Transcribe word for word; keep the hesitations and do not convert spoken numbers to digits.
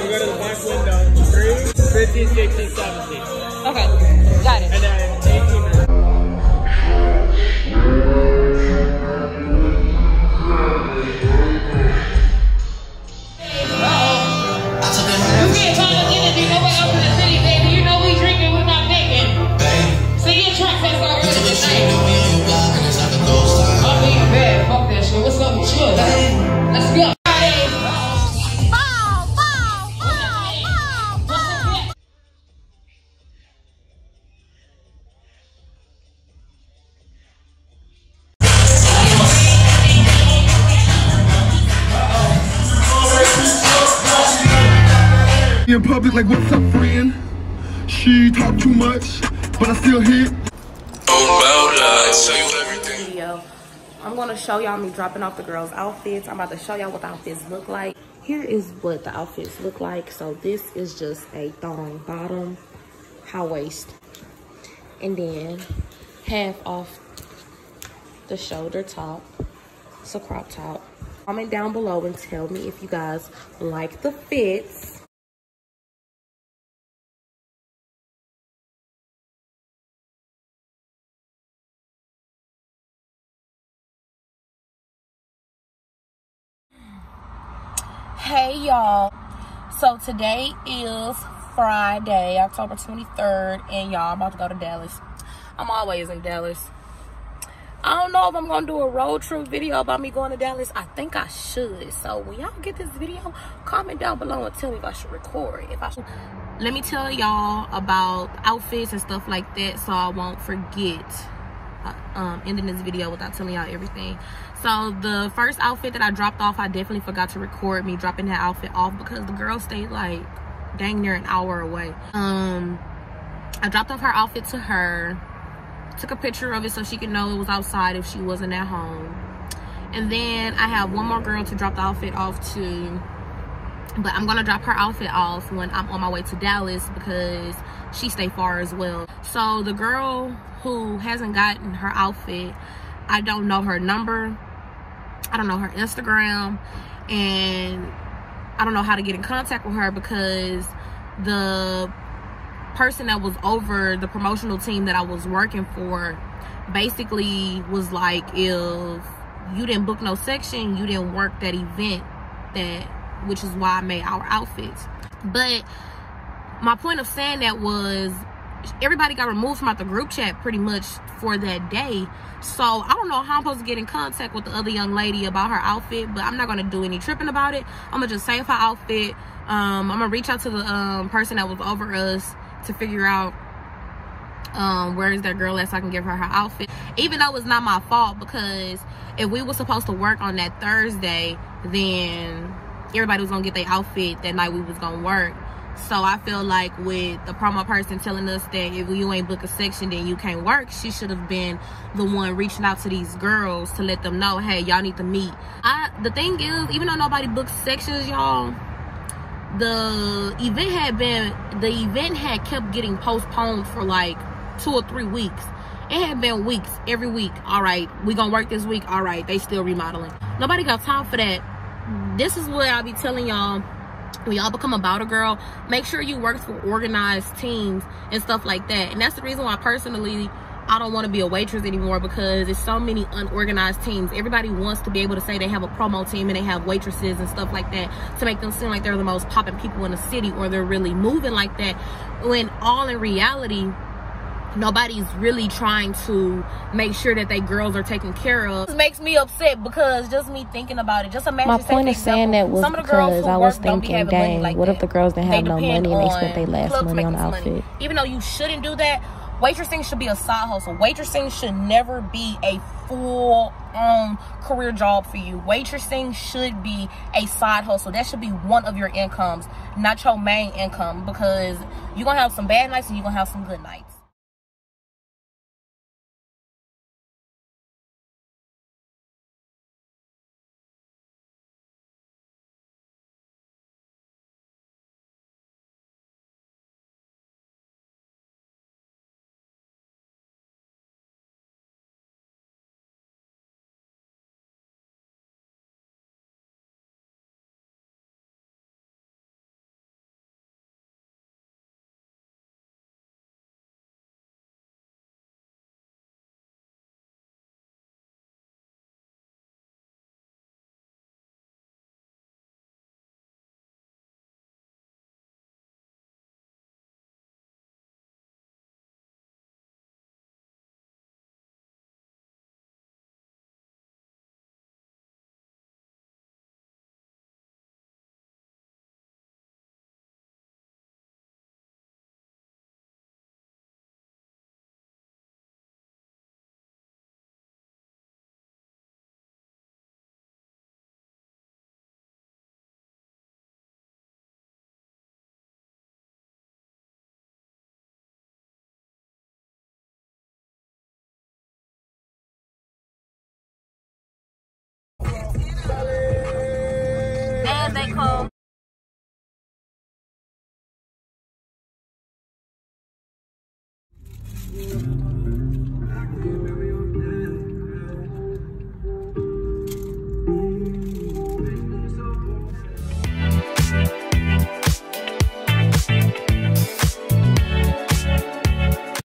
we go to the back window. three, fifty, sixty, seventy. Okay, got it. And then eighteen. What's up with you? Let's go. In public, like, what's up, friend? She talk too much, but I still hit. Video. I'm gonna show y'all me dropping off the girls' outfits. I'm about to show y'all what the outfits look like. Here is what the outfits look like. So this is just a thong bottom, high waist, and then half off the shoulder top. It's a crop top. Comment down below and tell me if you guys like the fits. Hey y'all, so today is Friday, October twenty-third, and y'all, I'm about to go to Dallas. I'm always in Dallas. I don't know if I'm gonna do a road trip video about me going to Dallas. I think I should. So when y'all get this video, comment down below and tell me if I should record. If I should. Let me tell y'all about outfits and stuff like that, so I won't forget. Uh, um, ending this video without telling y'all everything. So the first outfit that I dropped off, I definitely forgot to record me dropping that outfit off because the girl stayed like dang near an hour away. Um, I dropped off her outfit to her, took a picture of it so she could know it was outside if she wasn't at home. And then I have one more girl to drop the outfit off to, but I'm gonna drop her outfit off when I'm on my way to Dallas because she stay far as well. So the girl who hasn't gotten her outfit, I don't know her number, I don't know her Instagram, and I don't know how to get in contact with her because the person that was over the promotional team that I was working for basically was like, if you didn't book no section, you didn't work that event, that which is why I made our outfits. But my point of saying that was everybody got removed from out the group chat pretty much for that day. So I don't know how I'm supposed to get in contact with the other young lady about her outfit, but I'm not gonna do any tripping about it. I'm gonna just save her outfit. um I'm gonna reach out to the um person that was over us to figure out um where is that girl at so I can give her her outfit, even though it's not my fault, because if we were supposed to work on that Thursday, then everybody was gonna get their outfit that night we was gonna work. So I feel like with the promo person telling us that if you ain't book a section then you can't work, she should have been the one reaching out to these girls to let them know, hey, y'all need to meet. I the thing is, even though nobody booked sections, y'all, the event had been the event had kept getting postponed for like two or three weeks. It had been weeks, every week. All right, we gonna work this week. All right, they still remodeling. Nobody got time for that. This is what I be telling y'all. When y'all become a Bouda girl, make sure you work for organized teams and stuff like that. And that's the reason why personally I don't want to be a waitress anymore, because there's so many unorganized teams. Everybody wants to be able to say they have a promo team and they have waitresses and stuff like that to make them seem like they're the most popping people in the city, or they're really moving like that, when all in reality nobody's really trying to make sure that they girls are taken care of. It makes me upset because just me thinking about it, just imagine. My point of saying that was because I was thinking, dang, what if the girls didn't have no money and they spent their last money on the outfit? Even though you shouldn't do that, waitressing should be a side hustle. Waitressing should never be a full-on career job for you. Waitressing should be a side hustle. That should be one of your incomes, not your main income, because you're gonna have some bad nights and you're gonna have some good nights. you.